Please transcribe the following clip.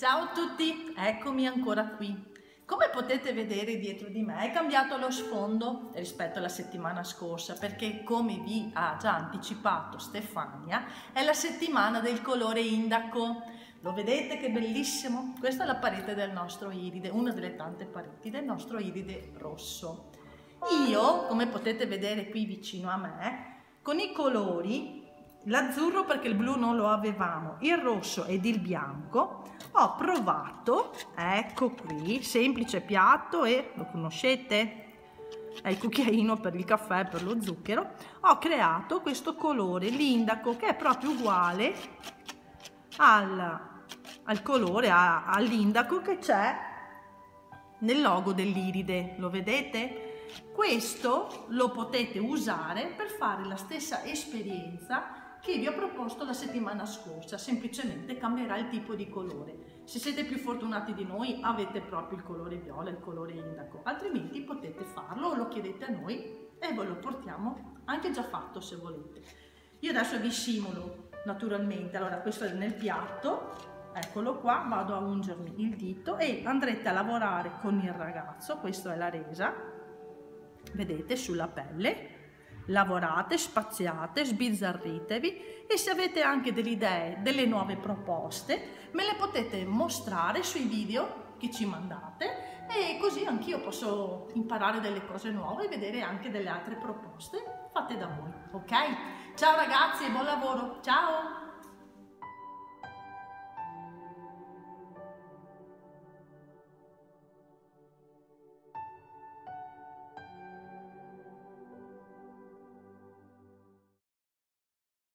Ciao a tutti, eccomi ancora qui. Come potete vedere dietro di me è cambiato lo sfondo rispetto alla settimana scorsa perché, come vi ha già anticipato Stefania, è la settimana del colore indaco. Lo vedete che bellissimo? Questa è la parete del nostro iride, una delle tante pareti del nostro iride rosso. Io, come potete vedere qui vicino a me, con i colori, l'azzurro perché il blu non lo avevamo, il rosso ed il bianco, ho provato, ecco qui, semplice piatto e lo conoscete? È il cucchiaino per il caffè, per lo zucchero. Ho creato questo colore, l'indaco, che è proprio uguale al colore, all'indaco che c'è nel logo dell'iride, lo vedete? Questo lo potete usare per fare la stessa esperienza che vi ho proposto la settimana scorsa, semplicemente cambierà il tipo di colore. Se siete più fortunati di noi avete proprio il colore viola, il colore indaco, altrimenti potete farlo o lo chiedete a noi e ve lo portiamo anche già fatto se volete. Io adesso vi simulo naturalmente, allora questo è nel piatto, eccolo qua, vado a ungermi il dito e andrete a lavorare con il ragazzo, questa è la resa, vedete, sulla pelle. Lavorate, spaziate, sbizzarritevi e se avete anche delle idee, delle nuove proposte, me le potete mostrare sui video che ci mandate e così anch'io posso imparare delle cose nuove e vedere anche delle altre proposte fatte da voi, ok? Ciao ragazzi e buon lavoro, ciao!